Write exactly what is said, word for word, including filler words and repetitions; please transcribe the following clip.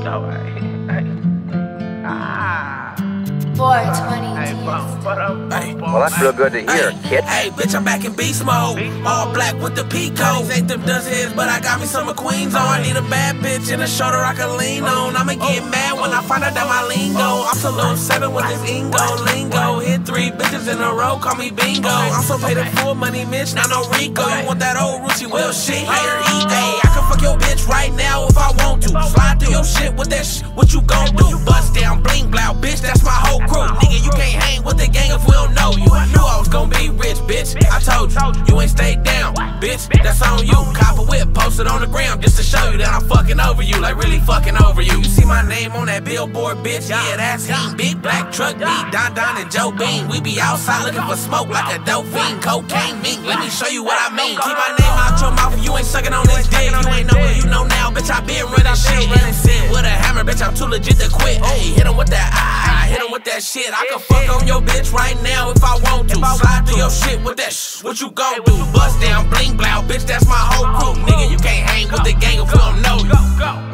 though. Hey, ah. four twenty Hey, well, that's real good to hear, kid. Hey, bitch, I'm back in beast mode. All black with the peacoats. Ain't them dust heads, but I got me some McQueens on. I need a bad bitch and a shoulder I can lean on. I'ma get mad when I find out that my lingo. I'm Saloon seven with this Ingo lingo. Hit three bitches in a row, call me bingo. I'm so paid the full money, Mitch, not no Rico. You want that old Rucci, well, shit, hater, eat. Hey, I can fuck your bitch right now if I want to. Slide through your shit with that sh, what you gon' do? Bust down, bling, blow, bitch, that's my whole crew. Nigga, you can't hang with the gang if we don't know you. I knew I was gon' be rich, bitch. I told you, you ain't stayed down, bitch. That's on you. Cop a whip, post it on the gram just to show you that I'm fucking over you, like really fucking over you. You see my name on that billboard, bitch? Yeah, that's him. Big black truck, me, Don Don and Joe Bean. We be outside looking for smoke like a dope fiend. Cocaine mink, let me show you what I mean. Keep my name out your mouth if you ain't sucking on this dick. You ain't know what you know now, bitch. I been running shit. With a hammer, bitch, I'm too legit to quit. Hey, hit him with that eye, hit him with that shit. I can fuck on your bitch right now if I want to. Slide through your shit with that sh, what you gon' do? Bust down, bling, blow, bitch, that's my whole crew. Nigga, you can't hang with the gang if we don't know you.